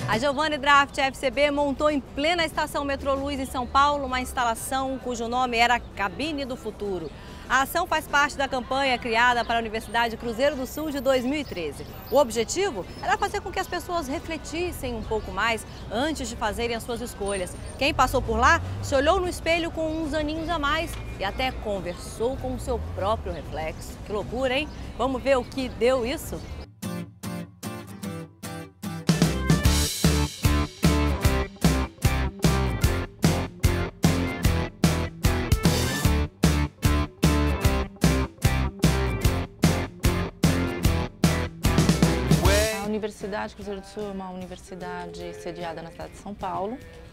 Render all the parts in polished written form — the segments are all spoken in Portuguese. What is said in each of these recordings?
A Giovanni Draft FCB montou em plena estação Metroluz em São Paulo uma instalação cujo nome era Cabine do Futuro. A ação faz parte da campanha criada para a Universidade Cruzeiro do Sul de 2013. O objetivo era fazer com que as pessoas refletissem um pouco mais antes de fazerem as suas escolhas. Quem passou por lá se olhou no espelho com uns aninhos a mais e até conversou com o seu próprio reflexo. Que loucura, hein? Vamos ver o que deu isso? A Universidade Cruzeiro do Sul é uma universidade sediada na cidade de São Paulo.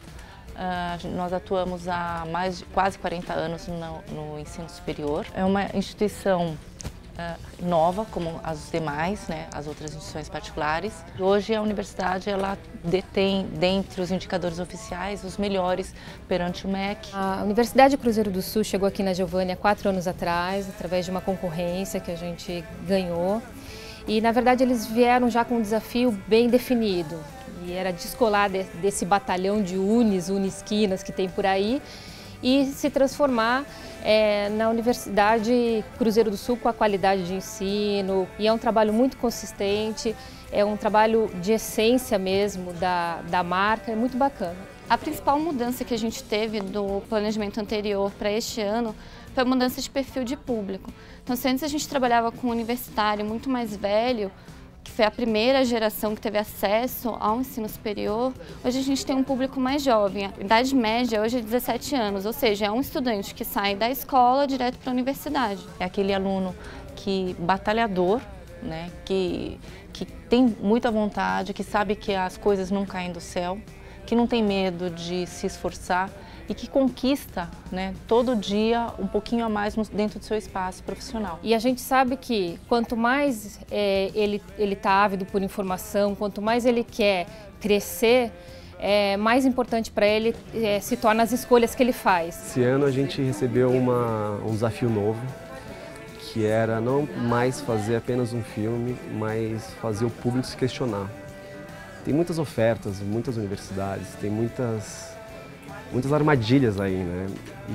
Nós atuamos há mais de quase 40 anos no ensino superior. É uma instituição nova, como as demais, né, as outras instituições particulares. Hoje a universidade ela detém, dentre os indicadores oficiais, os melhores perante o MEC. A Universidade Cruzeiro do Sul chegou aqui na Giovanni há 4 anos atrás, através de uma concorrência que a gente ganhou. E, na verdade, eles vieram já com um desafio bem definido, e era descolar desse batalhão de unisquinas que tem por aí e se transformar na Universidade Cruzeiro do Sul com a qualidade de ensino. E é um trabalho muito consistente, é um trabalho de essência mesmo da marca, é muito bacana. A principal mudança que a gente teve do planejamento anterior para este ano foi a mudança de perfil de público. Então, se antes a gente trabalhava com um universitário muito mais velho, que foi a primeira geração que teve acesso ao ensino superior, hoje a gente tem um público mais jovem. A idade média hoje é 17 anos, ou seja, é um estudante que sai da escola direto para a universidade. É aquele aluno batalhador, né, que tem muita vontade, que sabe que as coisas não caem do céu, que não tem medo de se esforçar e que conquista, né, todo dia um pouquinho a mais dentro do seu espaço profissional. E a gente sabe que quanto mais ele está ávido por informação, quanto mais ele quer crescer, mais importante para ele se torna as escolhas que ele faz. Esse ano a gente recebeu um desafio novo, que era não mais fazer apenas um filme, mas fazer o público se questionar. Tem muitas ofertas, muitas universidades, tem muitas armadilhas aí, né?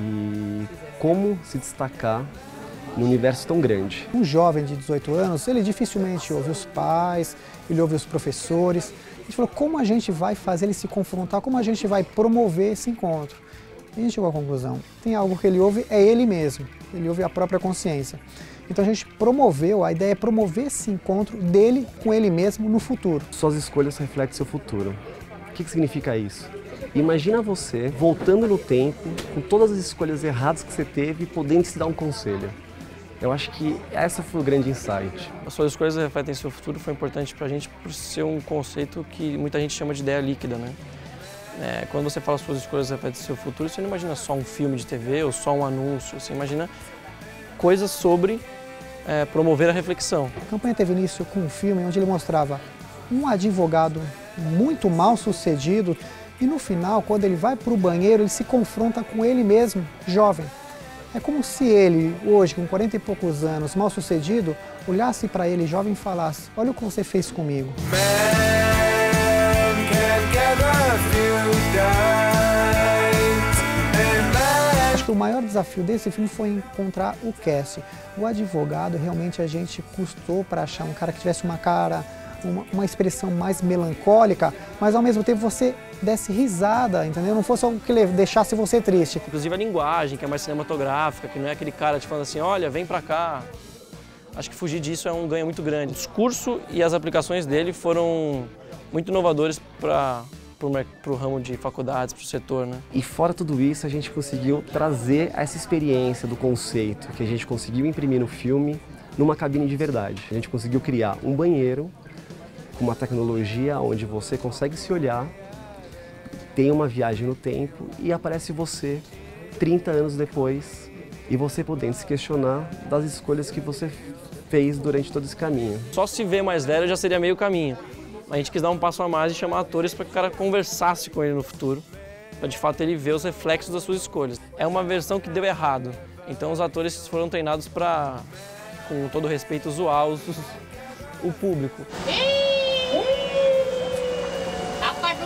E como se destacar num universo tão grande? Um jovem de 18 anos, ele dificilmente ouve os pais, ele ouve os professores. A gente falou, como a gente vai fazer ele se confrontar, como a gente vai promover esse encontro? E a gente chegou à conclusão, tem algo que ele ouve, é ele mesmo, ele ouve a própria consciência. Então a gente promoveu, a ideia é promover esse encontro dele com ele mesmo no futuro. Suas escolhas refletem seu futuro. O que significa isso? Imagina você voltando no tempo, com todas as escolhas erradas que você teve, podendo se dar um conselho. Eu acho que essa foi o grande insight. As suas escolhas refletem seu futuro foi importante pra gente por ser um conceito que muita gente chama de ideia líquida, né? Quando você fala suas escolhas refletem seu futuro, você não imagina só um filme de TV ou só um anúncio, você imagina coisas sobre promover a reflexão. A campanha teve início com um filme onde ele mostrava um advogado muito mal sucedido e no final, quando ele vai para o banheiro, ele se confronta com ele mesmo, jovem. É como se ele, hoje, com 40 e poucos anos, mal sucedido, olhasse para ele jovem e falasse, olha o que você fez comigo. Acho que o maior desafio desse filme foi encontrar o Cassie. O advogado, realmente a gente custou para achar um cara que tivesse uma expressão mais melancólica, mas ao mesmo tempo você desse risada, entendeu? Não fosse algo que deixasse você triste. Inclusive a linguagem, que é mais cinematográfica, que não é aquele cara te falando assim, olha, vem pra cá. Acho que fugir disso é um ganho muito grande. O discurso e as aplicações dele foram muito inovadores para o ramo de faculdades, para o setor, né? E fora tudo isso, a gente conseguiu trazer essa experiência do conceito que a gente conseguiu imprimir no filme numa cabine de verdade. A gente conseguiu criar um banheiro com uma tecnologia onde você consegue se olhar, tem uma viagem no tempo e aparece você 30 anos depois e você podendo se questionar das escolhas que você fez durante todo esse caminho. Só se ver mais velho já seria meio caminho. A gente quis dar um passo a mais e chamar atores para que o cara conversasse com ele no futuro, para de fato ele ver os reflexos das suas escolhas. É uma versão que deu errado, então os atores foram treinados para, com todo respeito, zoar o público. Rapaziada!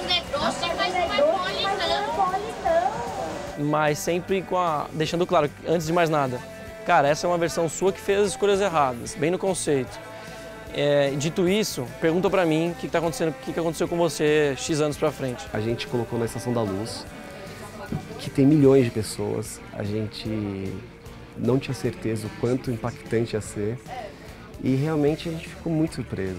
Mas sempre deixando claro, antes de mais nada, cara, essa é uma versão sua que fez as escolhas erradas, bem no conceito. Dito isso, pergunta pra mim o que tá acontecendo, o que aconteceu com você X anos pra frente. A gente colocou na Estação da Luz, que tem milhões de pessoas, a gente não tinha certeza o quanto impactante ia ser e realmente a gente ficou muito surpreso.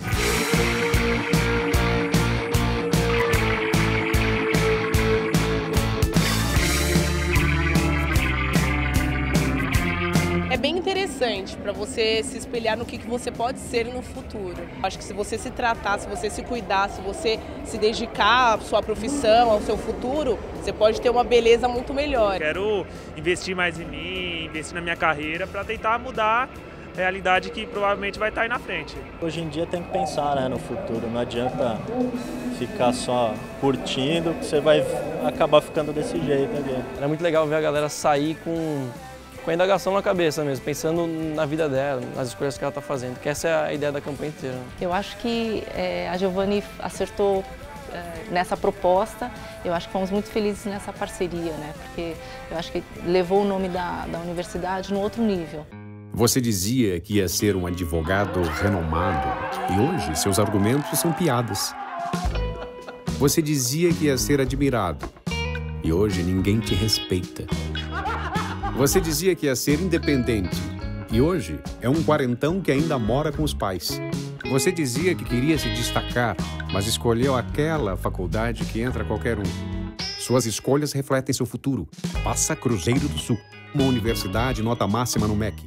É bem interessante para você se espelhar no que você pode ser no futuro. Acho que se você se tratar, se você se cuidar, se você se dedicar à sua profissão, ao seu futuro, você pode ter uma beleza muito melhor. Quero investir mais em mim, investir na minha carreira para tentar mudar a realidade que provavelmente vai estar aí na frente. Hoje em dia tem que pensar, né, no futuro, não adianta ficar só curtindo, que você vai acabar ficando desse jeito aqui. Era muito legal ver a galera sair com a indagação na cabeça mesmo, pensando na vida dela, nas escolhas que ela está fazendo, que essa é a ideia da campanha inteira. Eu acho que a Giovanni acertou nessa proposta, eu acho que fomos muito felizes nessa parceria, né? Porque eu acho que levou o nome da universidade no outro nível. Você dizia que ia ser um advogado renomado e hoje seus argumentos são piadas. Você dizia que ia ser admirado e hoje ninguém te respeita. Você dizia que ia ser independente e hoje é um quarentão que ainda mora com os pais. Você dizia que queria se destacar, mas escolheu aquela faculdade que entra qualquer um. Suas escolhas refletem seu futuro. Faça Cruzeiro do Sul, uma universidade nota máxima no MEC.